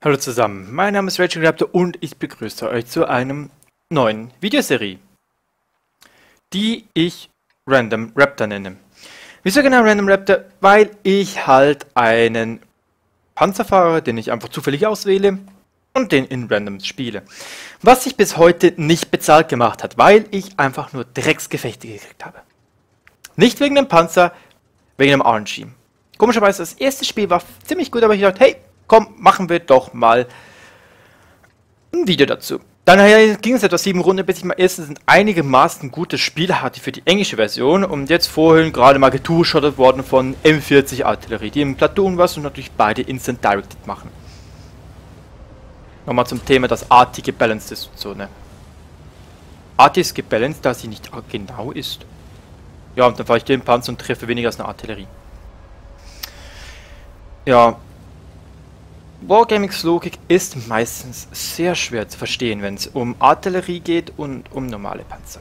Hallo zusammen, mein Name ist Rachel Raptor und ich begrüße euch zu einem neuen Videoserie, die ich Random Raptor nenne. Wieso genau Random Raptor? Weil ich halt einen Panzer fahre, den ich einfach zufällig auswähle und den in Randoms spiele. Was sich bis heute nicht bezahlt gemacht hat, weil ich einfach nur Drecksgefechte gekriegt habe. Nicht wegen dem Panzer, wegen dem RNG. Komischerweise, das erste Spiel war ziemlich gut, aber ich dachte, hey, komm, machen wir doch mal ein Video dazu. Dann ging es etwa 7 Runden, bis ich mal erstens ein einigermaßen gutes Spiel hatte für die englische Version und jetzt vorhin gerade mal getuschottet worden von M40 Artillerie, die im Platoon was und natürlich beide Instant Directed machen. Nochmal zum Thema, dass AT gebalanced ist und so, ne? AT ist gebalanced, da sie nicht genau ist. Ja, und dann fahre ich den Panzer und treffe weniger als eine Artillerie. Ja. Wargamings Logik ist meistens sehr schwer zu verstehen, wenn es um Artillerie geht und um normale Panzer.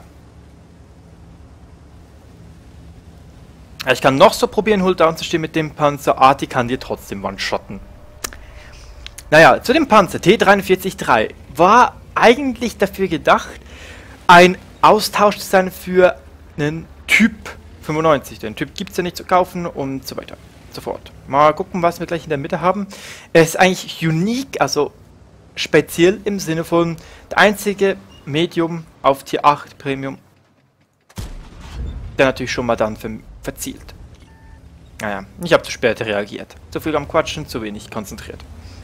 Ich kann noch so probieren, Hulldown zu stehen mit dem Panzer, Arti kann dir trotzdem one-shotten. Naja, zu dem Panzer T-43-3 war eigentlich dafür gedacht, ein Austausch zu sein für einen Typ 95. Den Typ gibt es ja nicht zu kaufen und so weiter. Sofort. Mal gucken, was wir gleich in der Mitte haben. Er ist eigentlich unique, also speziell im Sinne von der einzige Medium auf Tier 8 Premium, der natürlich schon mal dann verzielt. Naja, ich habe zu spät reagiert. Zu viel am Quatschen, zu wenig konzentriert.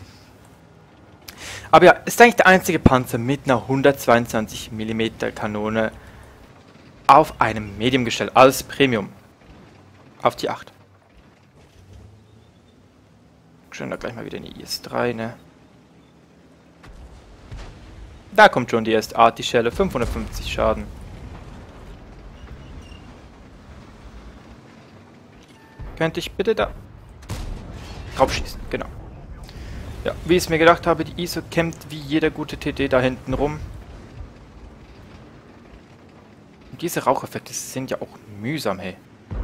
Aber ja, ist eigentlich der einzige Panzer mit einer 122 mm Kanone auf einem Medium-Gestell als Premium auf Tier 8. Schön, da gleich mal wieder eine IS-3, ne? Da kommt schon die erste Arti-Schelle, 550 Schaden. Könnte ich bitte da drauf schießen, genau. Ja, wie ich es mir gedacht habe, die ISO kämpft wie jeder gute TT da hinten rum. Und diese Raucheffekte sind ja auch mühsam, hey.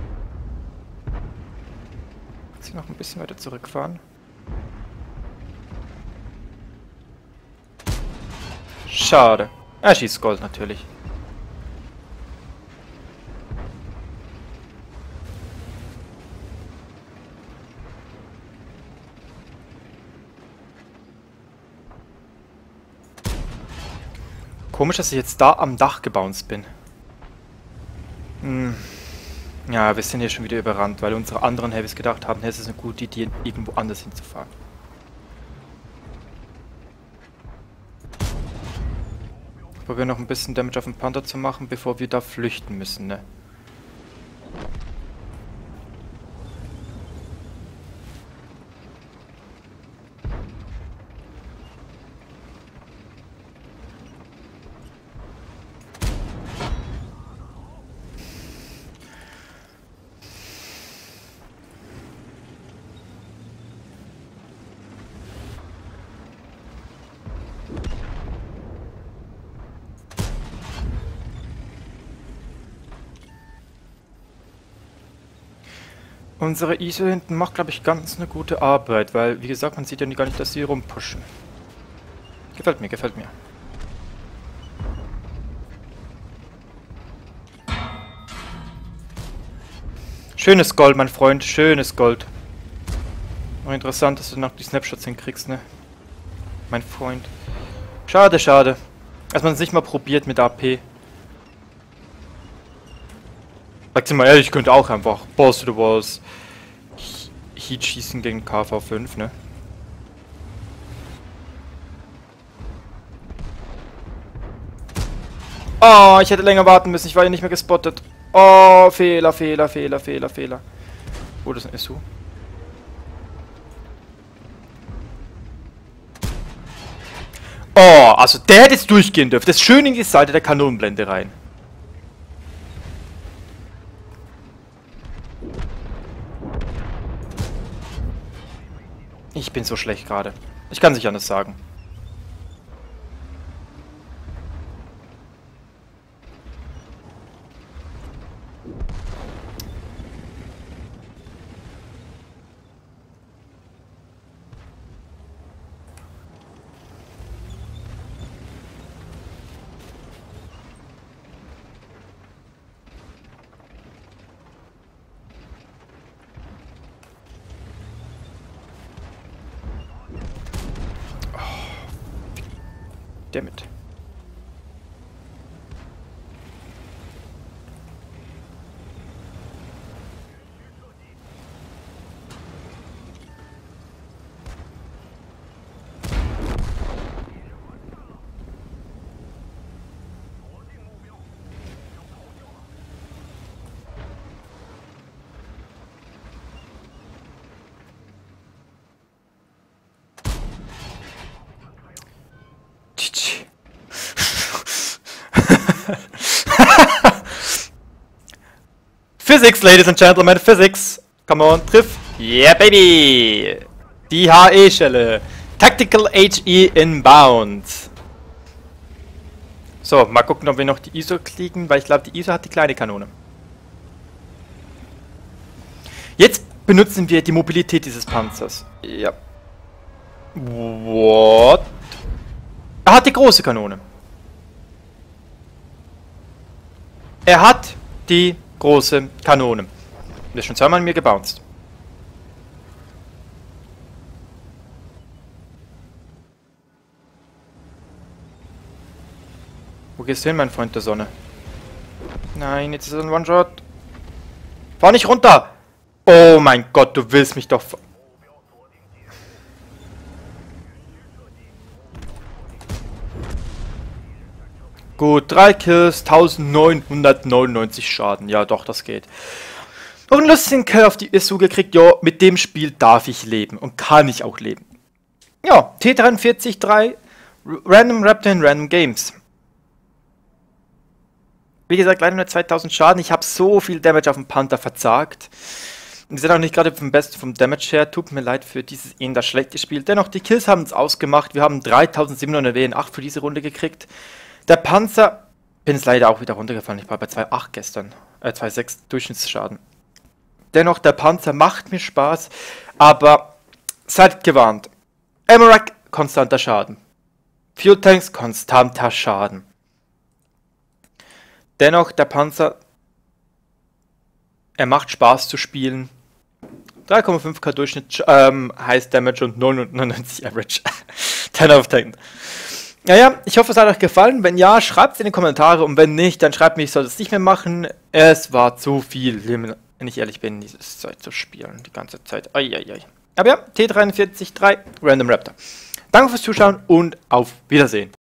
Jetzt noch ein bisschen weiter zurückfahren. Schade. Er schießt Gold natürlich. Komisch, dass ich jetzt da am Dach gebounced bin. Ja, wir sind hier schon wieder überrannt, weil unsere anderen Heavys gedacht haben, es ist eine gute Idee, irgendwo anders hinzufahren. Ich probiere noch ein bisschen Damage auf den Panther zu machen, bevor wir da flüchten müssen, ne? Unsere ISO hinten macht, glaube ich, ganz eine gute Arbeit, weil, wie gesagt, man sieht ja gar nicht, dass sie rumpushen. Gefällt mir, gefällt mir. Schönes Gold, mein Freund, schönes Gold. Auch interessant, dass du noch die Snapshots hinkriegst, ne? Mein Freund. Schade, schade. Dass man es nicht mal probiert mit AP. Sagt mal ehrlich, ich könnte auch einfach Balls to the Walls Heat schießen gegen KV5, ne? Oh, ich hätte länger warten müssen, ich war ja nicht mehr gespottet. Oh, Fehler, Fehler, Fehler, Fehler, Fehler. Oh, das ist ein SU. Oh, also der hätte jetzt durchgehen dürfen. Das ist schön in die Seite der Kanonenblende rein. Ich bin so schlecht gerade. Ich kann es nicht anders sagen. Dammit. Physics, ladies and gentlemen, Physics. Come on, triff. Yeah, baby. Die HE-Schelle. Tactical HE inbound. So, mal gucken, ob wir noch die ISO kriegen, weil ich glaube, die ISO hat die kleine Kanone. Jetzt benutzen wir die Mobilität dieses Panzers. Ja. What? Er hat die große Kanone. Er hat die große Kanone. Der ist schon zweimal an mir gebounced. Wo gehst du hin, mein Freund der Sonne? Nein, jetzt ist es ein One-Shot. Fahr nicht runter! Oh mein Gott, du willst mich doch... Gut, 3 Kills, 1999 Schaden. Ja, doch, das geht. Noch einen lustigen Kill auf die ISU gekriegt. Ja, mit dem Spiel darf ich leben und kann ich auch leben. Ja, T43-3, Random Raptor in Random Games. Wie gesagt, leider nur 2000 Schaden. Ich habe so viel Damage auf dem Panther verzagt. Wir sind auch nicht gerade vom Besten vom Damage her. Tut mir leid für dieses eher das schlechte Spiel. Dennoch, die Kills haben es ausgemacht. Wir haben 3700 WN8 für diese Runde gekriegt. Der Panzer, bin es leider auch wieder runtergefallen. Ich war bei 2,8 gestern. 2,6 Durchschnittsschaden. Dennoch, der Panzer macht mir Spaß. Aber seid gewarnt. Amarak, konstanter Schaden. Fuel Tanks, konstanter Schaden. Dennoch, der Panzer, er macht Spaß zu spielen. 3,5k Durchschnitt, Highest Damage und 99 Average. 10 auf 10. Naja, ich hoffe, es hat euch gefallen. Wenn ja, schreibt es in die Kommentare. Und wenn nicht, dann schreibt mir, ich soll es nicht mehr machen. Es war zu viel, wenn ich ehrlich bin, dieses Zeug zu spielen. Die ganze Zeit. Eieiei. Aber ja, T43-3, Random Raptor. Danke fürs Zuschauen und auf Wiedersehen.